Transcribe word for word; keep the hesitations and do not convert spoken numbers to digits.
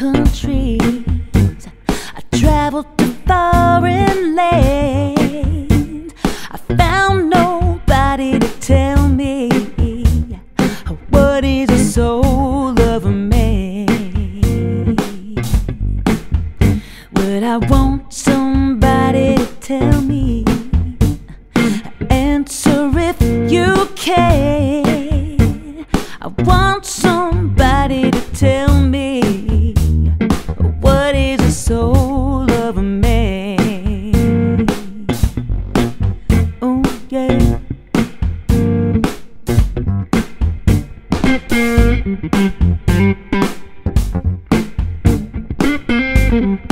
countries. I traveled to foreign lands. I found nobody to tell me what is the soul of a man. But I want somebody to tell me. Answer if you can. I want somebody to tell me what is the soul of a man. Oh yeah. Thank you.